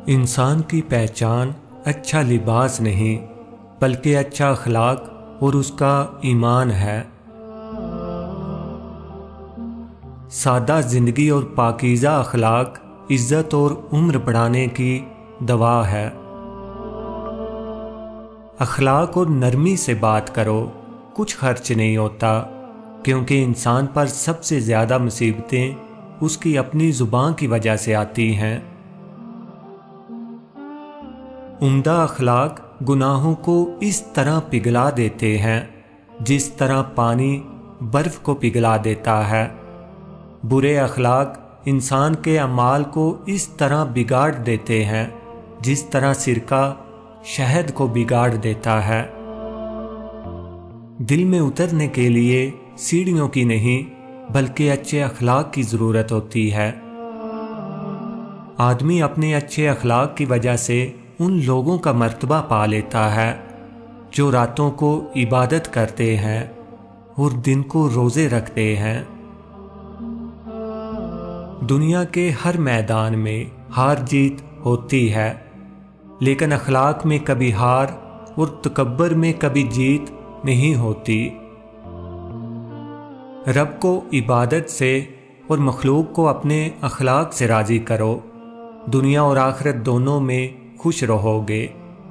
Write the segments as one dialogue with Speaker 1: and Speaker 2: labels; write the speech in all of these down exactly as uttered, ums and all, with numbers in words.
Speaker 1: انسان کی پہچان اچھا لباس نہیں بلکہ اچھا اخلاق اور اس کا ایمان ہے۔ سادہ زندگی اور پاکیزہ اخلاق عزت اور عمر بڑھانے کی دوا ہے۔ اخلاق اور نرمی سے بات کرو، کچھ خرچ نہیں ہوتا، کیونکہ انسان پر سب سے زیادہ مصیبتیں اس کی اپنی زبان کی وجہ سے آتی ہیں۔ عمدہ اخلاق گناہوں کو اس طرح پگھلا دیتے ہیں جس طرح پانی برف کو پگھلا دیتا ہے۔ برے اخلاق انسان کے اعمال کو اس طرح بگاڑ دیتے ہیں جس طرح سرکہ شہد کو بگاڑ دیتا ہے۔ دل میں اترنے کے لیے سیڑھیوں کی نہیں بلکہ اچھے اخلاق کی ضرورت ہوتی ہے۔ آدمی اپنے اچھے اخلاق کی وجہ سے ان لوگوں کا مرتبہ پا لیتا ہے جو راتوں کو عبادت کرتے ہیں اور دن کو روزے رکھتے ہیں۔ دنیا کے ہر میدان میں ہار جیت ہوتی ہے، لیکن اخلاق میں کبھی ہار اور تکبر میں کبھی جیت نہیں ہوتی۔ رب کو عبادت سے اور مخلوق کو اپنے اخلاق سے راضی کرو، دنیا اور آخرت دونوں میں خوش رہو گے۔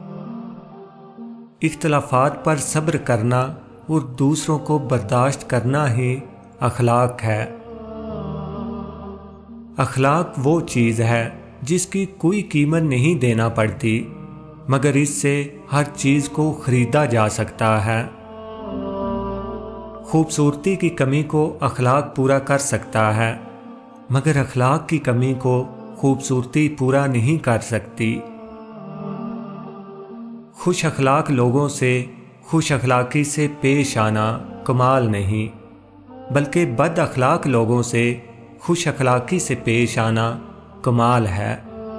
Speaker 1: اختلافات پر صبر کرنا اور دوسروں کو برداشت کرنا ہی اخلاق ہے۔ اخلاق وہ چیز ہے جس کی کوئی قیمت نہیں دینا پڑتی، مگر اس سے ہر چیز کو خریدا جا سکتا ہے۔ خوبصورتی کی کمی کو اخلاق پورا کر سکتا ہے، مگر اخلاق کی کمی کو خوبصورتی پورا نہیں کر سکتی۔ خوش اخلاق لوگوں سے خوش اخلاقی سے پیش آنا کمال نہیں، بلکہ بد اخلاق لوگوں سے خوش اخلاقی سے پیش آنا کمال ہے۔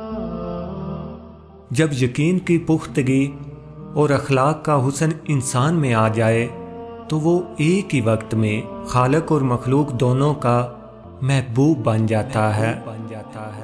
Speaker 1: جب یقین کی پختگی اور اخلاق کا حسن انسان میں آ جائے تو وہ ایک ہی وقت میں خالق اور مخلوق دونوں کا محبوب بن جاتا ہے۔